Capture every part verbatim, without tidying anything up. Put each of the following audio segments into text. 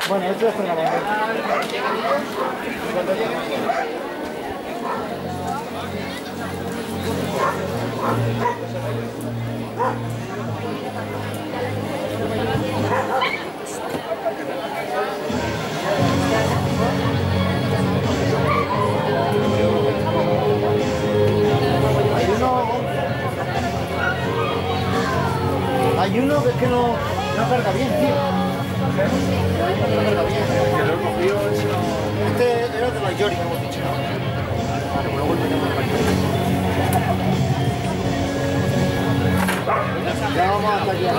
Bueno, esto es para la Hay uno... Hay uno que es que no, no carga bien, tío. No carga bien. Que lo he cogido ese no... Este era de la Yori, hemos dicho, ¿no? Vale, pues luego el pequeño ya vamos hasta aquí.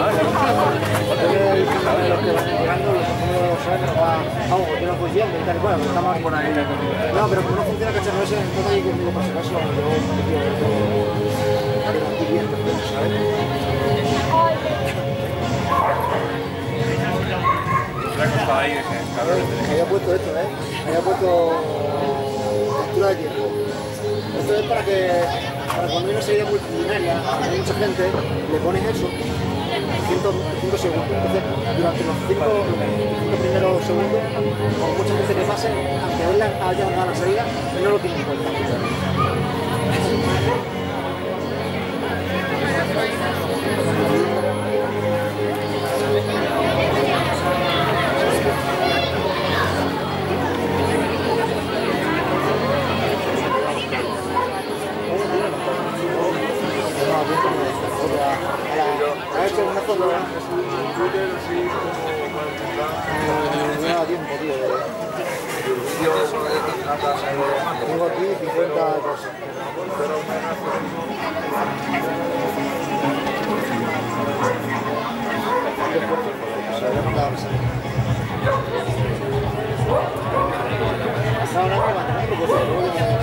Los que van llegando, los que saben que nos va... Vamos, que no fue bien, tal y cual, pero estamos por ahí. No, pero como no funciona cacharro ese, entonces ahí conmigo por si acaso, yo tengo aquí bien, ¿sabes? Se ha costado ahí, cabrón. Había puesto esto, ¿eh? Había puesto captura de tiempo. Esto es para que, para cuando hay una salida multitudinaria, hay mucha gente, le pones eso, cinco segundos. Entonces, durante los cinco primeros segundos, con mucha gente que pase, aunque él haya ganado la salida, él no lo tiene en cuenta. ¿Ha hecho una foto? No me da tiempo, tío. Tengo aquí cincuenta cosas. No, no, no,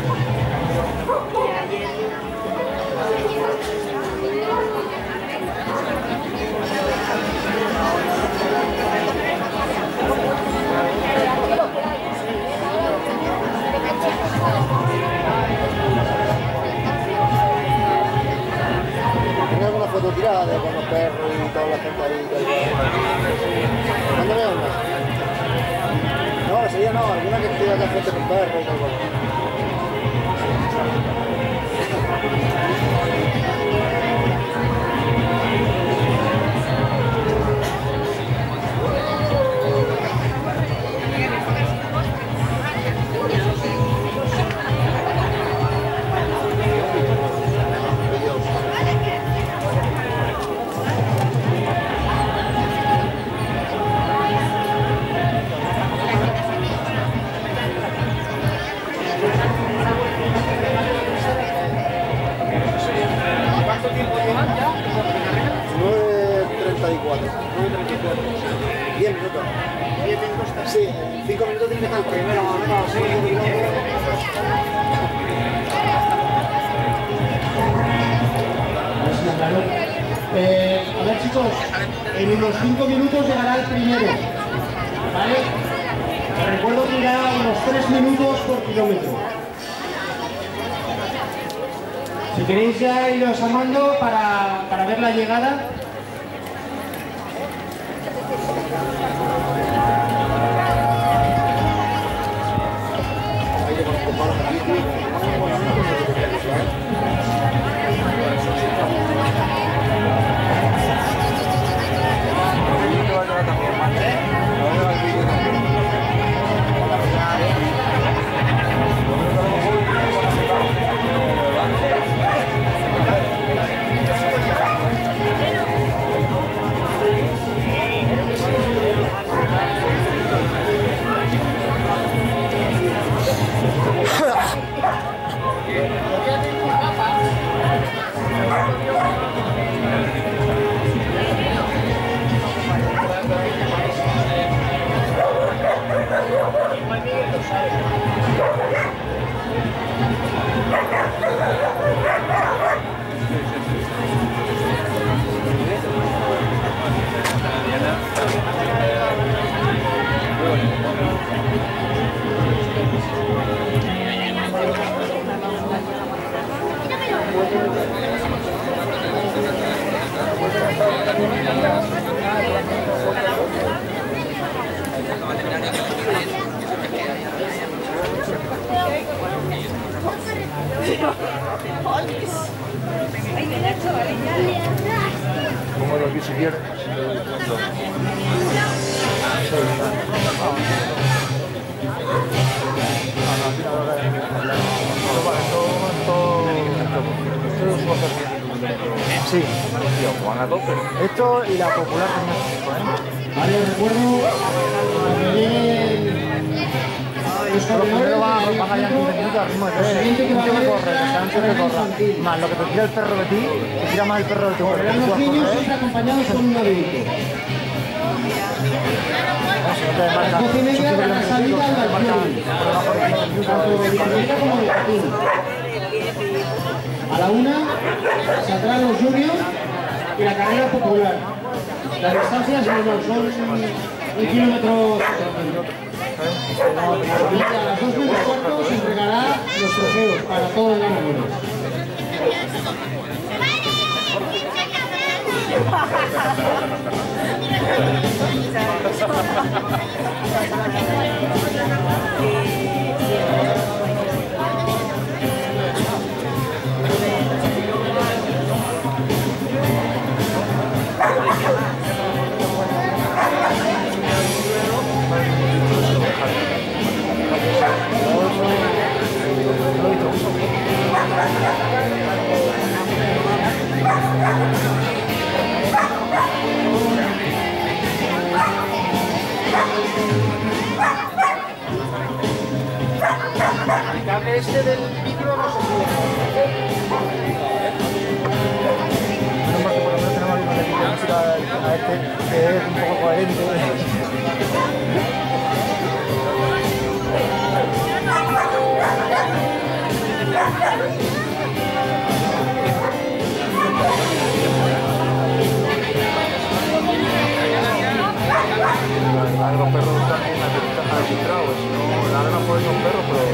¿tienes alguna foto tirada de con los perros y toda la gente ahí? Mándame una. No, sería no, alguna que tira la gente con perros y todo. nueve treinta y cuatro. diez minutos. Sí, en cinco minutos tiene que estar el primero, más o menos, sí, eh, a ver, chicos, en unos cinco minutos llegará el primero, ¿vale? Os recuerdo que irá unos tres minutos por kilómetro. Si queréis ya iros amando para, para ver la llegada. Como lo que si quieres. Sí. Juan a tope. Esto y la popular también. Vale, os recuerdo cuando lleguen los corredores, Van a ir quince minutos al ritmo de tres. siguiente que va a Antes de haber correr, es antes de carrera correr. infantil. Más lo que te tira el perro de ti, te tira más el perro de ti. Correrán los niños siempre acompañados con un adulto. A las doce y media habrá la salida al balcón, tanto de bicicleta como de patín. A la una saldrán los juniors y la carrera popular. Las distancias no, no, son un kilómetro. Y a las dos menos cuarto se entregará los trofeos para todos los ganadores. El cable este del micro no se puede. Menos mal que por lo menos tenemos alguien que le quite música a este, que es un poco coherente. Los perros también han filtrado, ahora no pueden los perros, pero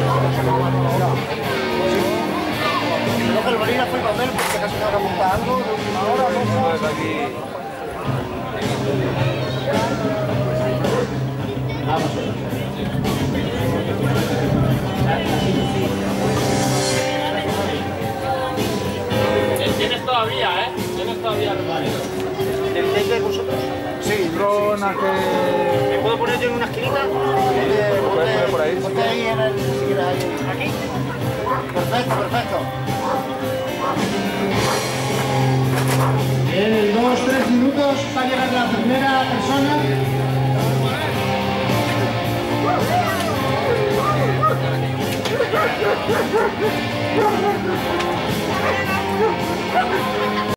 Creo que el bolígrafo fue para ver porque casi me va a apuntar algo de última hora, ¿no? pues aquí. Tienes todavía, ¿eh? Tienes todavía el vale. ¿Necesitáis de vosotros? Sí, Drona que. ¿Me puedo poner yo en una esquinita? Puedes poner por ahí, sí. Ponte ahí en el... si quieres ahí. ¿Aquí? Perfecto, perfecto. Bien, en dos tres minutos va a llegar la primera persona.